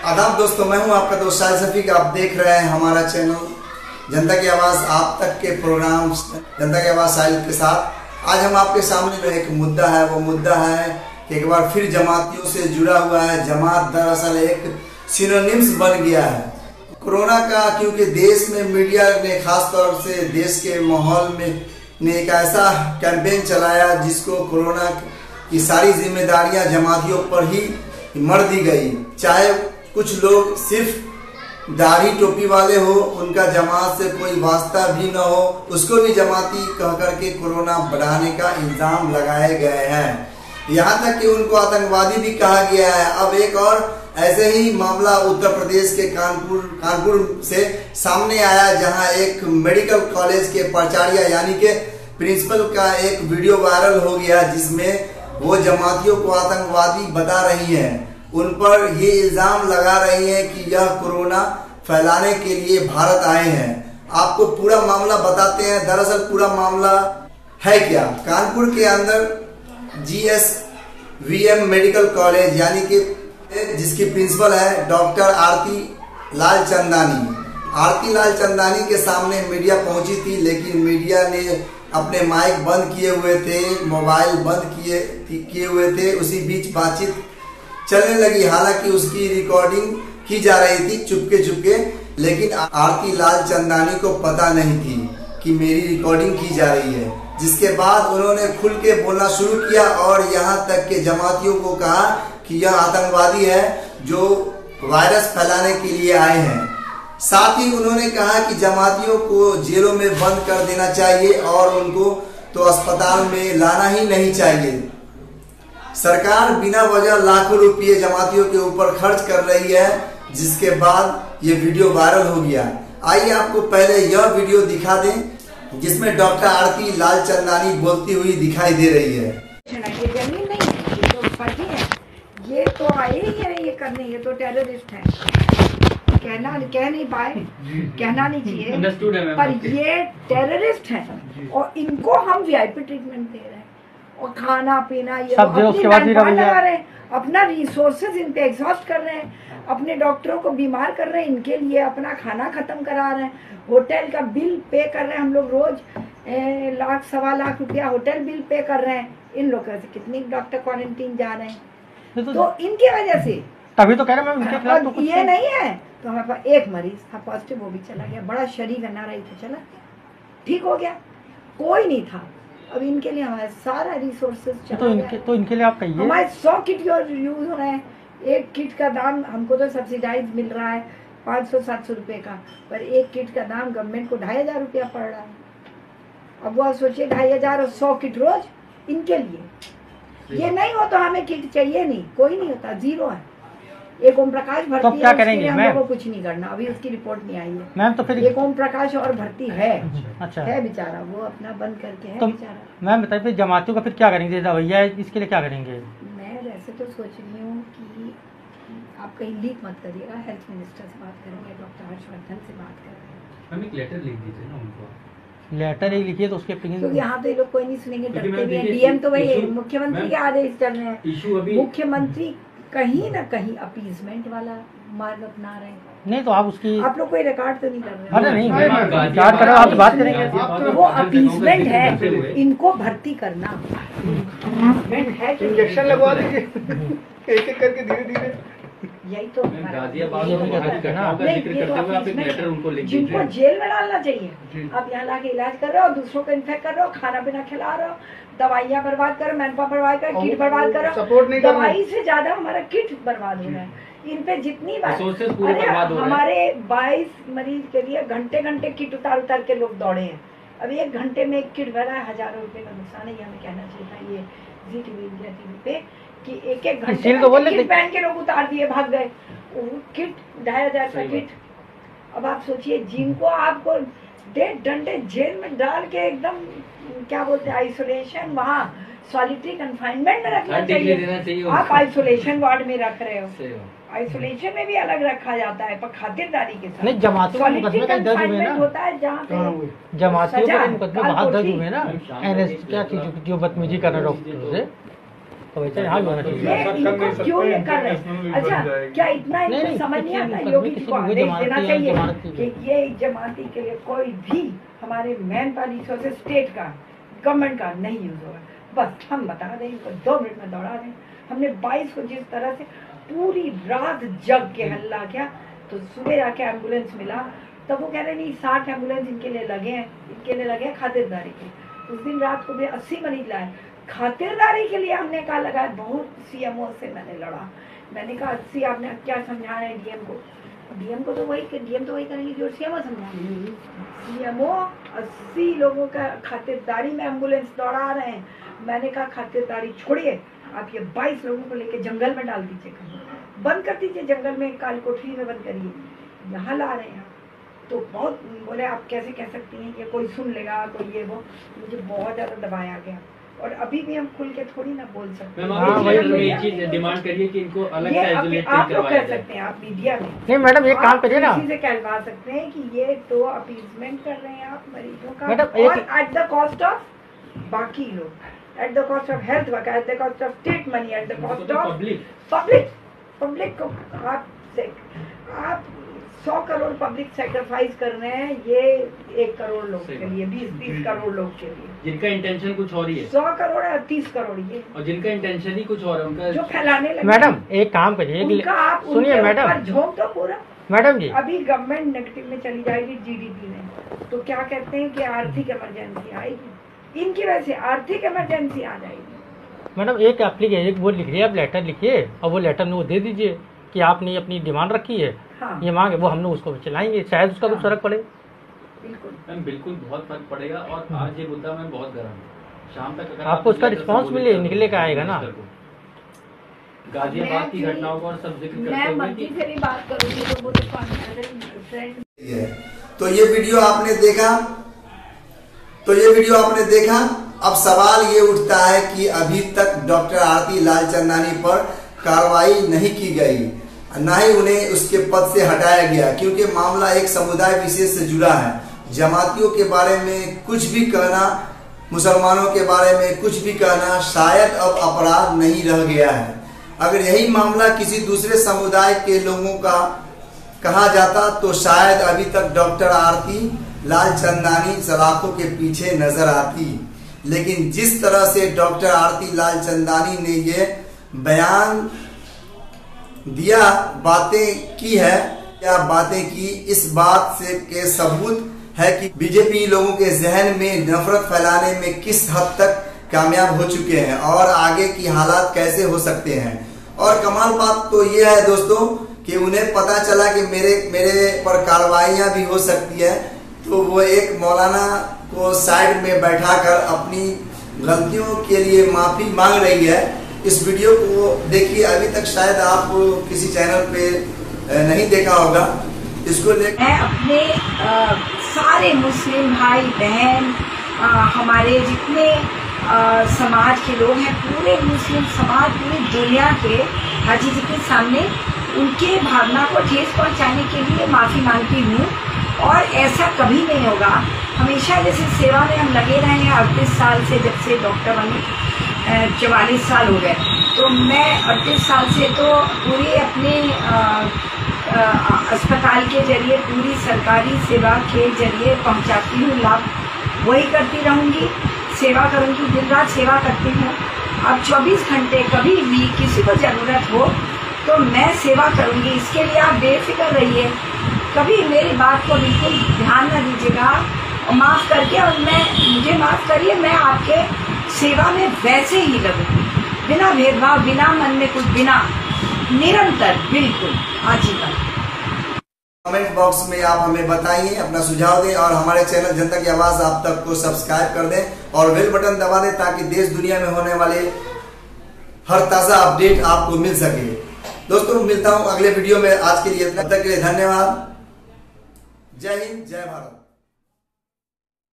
आदाब दोस्तों, मैं हूं आपका दोस्त शाहिद शफीक। आप देख रहे हैं हमारा चैनल जनता की आवाज़, आप तक के प्रोग्राम जनता की आवाज़ शाहिद के साथ। आज हम आपके सामने जो एक मुद्दा है, वो मुद्दा है कि एक बार फिर जमातियों से जुड़ा हुआ है। जमात दरअसल एक सिनोनिम्स बन गया है कोरोना का, क्योंकि देश में मीडिया ने खास तौर से देश के माहौल में ने एक ऐसा कैंपेन चलाया जिसको कोरोना की सारी जिम्मेदारियां जमातियों पर ही मर दी गई। चाहे कुछ लोग सिर्फ दाढ़ी टोपी वाले हो, उनका जमात से कोई वास्ता भी न हो, उसको भी जमाती कह करके कोरोना बढ़ाने का इल्जाम लगाए गए हैं। यहाँ तक कि उनको आतंकवादी भी कहा गया है। अब एक और ऐसे ही मामला उत्तर प्रदेश के कानपुर से सामने आया, जहां एक मेडिकल कॉलेज के प्राचार्य यानी कि प्रिंसिपल का एक वीडियो वायरल हो गया, जिसमें वो जमातियों को आतंकवादी बता रही हैं। उन पर ये इल्जाम लगा रही हैं कि यह कोरोना फैलाने के लिए भारत आए हैं। आपको पूरा मामला बताते हैं। दरअसल पूरा मामला है क्या, कानपुर के अंदर GSVM मेडिकल कॉलेज यानी कि जिसकी प्रिंसिपल है डॉक्टर आरती लाल चंदानी के सामने मीडिया पहुंची थी, लेकिन मीडिया ने अपने माइक बंद किए हुए थे, मोबाइल बंद किए हुए थे। उसी बीच बातचीत चलने लगी, हालांकि उसकी रिकॉर्डिंग की जा रही थी चुपके, लेकिन आरती लाल चंदानी को पता नहीं थी कि मेरी रिकॉर्डिंग की जा रही है। जिसके बाद उन्होंने खुल के बोलना शुरू किया और यहाँ तक के जमातियों को कहा कि यह आतंकवादी है जो वायरस फैलाने के लिए आए हैं। साथ ही उन्होंने कहा कि जमातियों को जेलों में बंद कर देना चाहिए और उनको तो अस्पताल में लाना ही नहीं चाहिए। सरकार बिना वजह लाखों रुपये जमातियों के ऊपर खर्च कर रही है, जिसके बाद ये वीडियो वायरल हो गया। आइए आपको पहले यह वीडियो दिखा दें जिसमें डॉक्टर आरती लाल चंदानी बोलती हुई दिखाई दे रही है। ये जमीन नहीं है, ये तो फर्जी है, ये तो आए ही है ये करने, ये तो टेररिस्ट है। कह नहीं पाए, कहना नहीं चाहिए, पर ये टेररिस्ट है और इनको हम VIP ट्रीटमेंट दे रहे हैं और खाना पीना ये लगा रहे हैं, अपना रिसोर्सेज इन पे एग्जॉस्ट कर रहे हैं, अपने डॉक्टरों को बीमार कर रहे हैं, इनके लिए अपना खाना खत्म करा रहे हैं, होटल का बिल पे कर रहे हैं। हम लोग रोज लाख सवा लाख रुपया होटल बिल पे कर रहे हैं। इन लोगों से कितनी डॉक्टर क्वारंटीन जा रहे हैं, तो इनकी वजह से तभी तो कह रहे हैं तो ये नहीं है। तो हमारे पास एक मरीज था पॉजिटिव, वो भी चला गया, बड़ा शरीर ना रही तो चला, ठीक हो गया, कोई नहीं था। अब इनके लिए हमारे सारा रिसोर्सेज तो इनके लिए आप कहिए, हमारे 100 किट यूज हो रहे हैं। एक किट का दाम हमको तो सब्सिडाइज मिल रहा है 500-700 रुपए का, पर एक किट का दाम गवर्नमेंट को 2500 रुपया पड़ रहा है। अब वो सोचिए 2500 और 100 किट रोज इनके लिए। ये नहीं हो तो हमें किट चाहिए नहीं, कोई नहीं होता, जीरो है। एक ओम प्रकाश भर्ती तो क्या करेंगे हम लोगों को कुछ नहीं करना, अभी उसकी रिपोर्ट नहीं आई है मैम। तो फिर एक ओम प्रकाश और भर्ती है, अच्छा है बेचारा, वो अपना बंद करके है तो बेचारा। मैम बताइए फिर जमातियों का फिर क्या करेंगे, भैया इसके लिए क्या करेंगे? मैं वैसे तो सोच रही हूँ कि आप कहीं लीक मत करिएगा, हेल्थ मिनिस्टर से बात करेंगे, डॉक्टर हर्षवर्धन से बात करेंगे। हम एक लेटर लिख दीजिए ना उनको, लेटर ही लिखिए तो उसके क्योंकि यहाँ तो ये लोग कोई नहीं सुनेंगे, डरते भी हैं। DM तो वही मुख्यमंत्री के आदेश चल रहे हैं, मुख्यमंत्री कहीं ना कहीं अपीजमेंट वाला मार्ग अपना रहे हैं। नहीं तो आप उसकी आप लोग कोई रिकॉर्ड तो नहीं कर रहे? अरे नहीं, रिकॉर्ड करो, आप बात करेंगे। वो अपीजमेंट है, इनको भर्ती करना है, इंजेक्शन लगवा दीजिए एक करके धीरे-धीरे। यही तो जिनको जेल में डालना चाहिए। आप यहाँ लाके इलाज कर रहे हो, दूसरों को इन्फेक्ट कर रहे हो, खाना पीना खिला रहे हो, दवाइयाँ बर्बाद करो, मैनपावर बर्बाद करो, किट बर्बाद करो। दवाई से ज्यादा हमारा किट बर्बाद हो रहा है। इन पे जितनी बार हमारे 22 मरीज के लिए घंटे घंटे किट उतार के लोग दौड़े हैं। अब 1 घंटे में एक किट भरा है, हजारों रुपए का नुकसान है। ये हमें कहना चाहिए था ये ZTV इंडिया TV पे कि एक घंटे किट पहन के लोग उतार दिए, भाग गए। किट 2500 का किट। अब आप सोचिए, जिनको आपको 1.5 घंटे जेल में डाल के एकदम क्या बोलते हैं आइसोलेशन, वहाँ सॉलिटरी कन्फाइनमेंट में रखना चाहिए, आप आइसोलेशन वार्ड में रख रहे हो। आइसोलेशन में भी अलग रखा जाता है, पर खातिरदारी के साथ। नहीं, जमातियों का मुकदमे का दर्ज हुए ना, होता है जहाँ पे जमातियों के मुकदमे बहुत दर्ज हुए ना, NS क्या चीज जो बदतमीजी कर रहे डॉक्टर से। तो वैसे यहाँ भी होना चाहिए। ये इनको क्यों ये कर रहे हैं? अच्छा, क्या इतना इनको समझ नहीं आता योगी जी को आदेश देना चाहिए कि ये जमाती के लिए कोई भी हमारे मैन पावर रिसोर्सेज स्टेट का, गवर्नमेंट का नहीं यूज होगा। बस हम बता दें, इनको 2 मिनट में दौड़ा दें। हमने 22 को जिस तरह से पूरी रात जग के हल्ला किया, तो सुबह आके एम्बुलेंस मिला, तब वो कह रहे नहीं 60 एम्बुलेंस इनके लिए लगे हैं खातिरदारी के। उस दिन रात को भी 80 मरीज लाए खातिरदारी के लिए। हमने कहा लगा, बहुत सीएमओ से मैंने लड़ा, मैंने कहा 80 आपने क्या समझा रहे हैं डीएम को तो वही करेंगे जो सीएमओ समझा। सीएमओ 80 लोगों का खातिरदारी में एम्बुलेंस दौड़ा रहे हैं। मैंने कहा खातिरदारी छोड़िए, आप ये 22 लोगों को लेके जंगल में डाल दीजिए, बंद कर दीजिए जंगल में, काली कोठरी में बंद करिए, यहाँ ला रहे हैं। तो बहुत बोले आप कैसे कह सकती हैं, ये कोई सुन लेगा, कोई ये वो। मुझे बहुत ज्यादा दबाया गया और अभी भी हम खुल के थोड़ी ना बोल सकते हैं। वही चीज डिमांड करिए कि इनको अलग से आइसोलेट आप लोग कर सकते हैं, आप मीडिया में नहीं मैडम एक काम करिए ना, किसी से कहलवा सकते हैं कि ये तो अपीजमेंट कर रहे हैं आप मरीजों का, मैडम और एट द कॉस्ट ऑफ बाकी लोग, at the cost of health worker, at the cost of state money, at the cost of public को आप 100 करोड़ पब्लिक सैक्रिफाइस कर रहे हैं, ये 1 करोड़ लोग के लिए, 20-30 करोड़ लोग के लिए, जिनका इंटेंशन कुछ और ही है। 100 करोड़ या 30 करोड़ ये, और जिनका इंटेंशन ही कुछ और है उनका, जो फैलाने लगे। मैडम एक काम करिए, सुनिए मैडम, झोंक तो पूरा मैडम जी, अभी गवर्नमेंट नेगेटिव में चली जाएगी जीडीपी में, तो क्या कहते हैं कि आर्थिक इमरजेंसी आएगी, इनकी वजह से आर्थिक इमरजेंसी आ जाएगी। मैडम एक एप्लीकेशन, एक वो लिखिए, आप लेटर लिखिए और वो लेटर में वो दे दीजिए कि आपने अपनी डिमांड रखी है, हाँ। ये मांग है, वो हम लोग उसको चलाएंगे, शायद उसका कुछ फर्क पड़े। मैम बिल्कुल बहुत फर्क पड़ेगा। और आज ये मुद्दा मैं बहुत गर्म है, शाम तक अगर आपको उसका रिस्पांस मिले, निकले का आएगा ना। गाजियाबाद की घटनाओं को और सब जिक्र करते मैं हुए मंत्री से भी बात करूंगी तो वो तो ये वीडियो आपने देखा। अब सवाल ये उठता है कि अभी तक डॉक्टर आरती लालचंदानी पर कार्रवाई नहीं की गई, न ही उन्हें उसके पद से हटाया गया, क्योंकि मामला एक समुदाय विशेष से जुड़ा है। जमातियों के बारे में कुछ भी कहना, मुसलमानों के बारे में कुछ भी कहना शायद अब अपराध नहीं रह गया है। अगर यही मामला किसी दूसरे समुदाय के लोगों का कहा जाता तो शायद अभी तक डॉक्टर आरती लालचंदानी सलाखों के पीछे नजर आती। लेकिन जिस तरह से डॉक्टर आरती लालचंदानी ने ये बयान दिया, बातें की है, क्या बातें की, इस बात से के सबूत है कि बीजेपी लोगों के जहन में नफरत फैलाने में किस हद तक कामयाब हो चुके हैं और आगे की हालात कैसे हो सकते हैं। और कमाल बात तो ये है दोस्तों कि उन्हें पता चला कि मेरे पर कार्रवाइयां भी हो सकती है, तो वो एक मौलाना को साइड में बैठाकर अपनी गलतियों के लिए माफी मांग रही है। इस वीडियो को देखिए, अभी तक शायद आप किसी चैनल पे नहीं देखा होगा। इसको मैं अपने सारे मुस्लिम भाई बहन, हमारे जितने समाज के लोग हैं, पूरे मुस्लिम समाज, पूरी दुनिया के हाजी जी के सामने उनके भावना को ठेस पहुंचाने के लिए माफी मांगती हूँ। और ऐसा कभी नहीं होगा। हमेशा जैसे सेवा में हम लगे रहे हैं 38 साल से, जब से डॉक्टर बने 44 साल हो गए, तो मैं 38 साल से तो पूरे अपने अस्पताल के जरिए, पूरी सरकारी सेवा के जरिए पहुंचाती हूँ लाभ, वही करती रहूँगी, सेवा करूँगी, दिन रात सेवा करती हूँ। अब 24 घंटे कभी भी किसी को ज़रूरत हो तो मैं सेवा करूँगी, इसके लिए आप बेफिक्र रहिए। कभी मेरी बात को बिल्कुल ध्यान न दीजिएगा, माफ़ करके, और मुझे माफ़ करिए, मैं आपके सेवा में वैसे ही लगूंगी, बिना भेदभाव, बिना मन में कुछ, बिना, निरंतर, बिल्कुल आजीवन। कमेंट बॉक्स में आप हमें बताइए, अपना सुझाव दें और हमारे चैनल जनता की आवाज आप तक को सब्सक्राइब कर दें और बेल बटन दबा दें ताकि देश दुनिया में होने वाले हर ताज़ा अपडेट आपको मिल सके। दोस्तों मिलता हूं अगले वीडियो में, आज के लिए तब तक के लिए धन्यवाद। जय हिंद, जय भारत।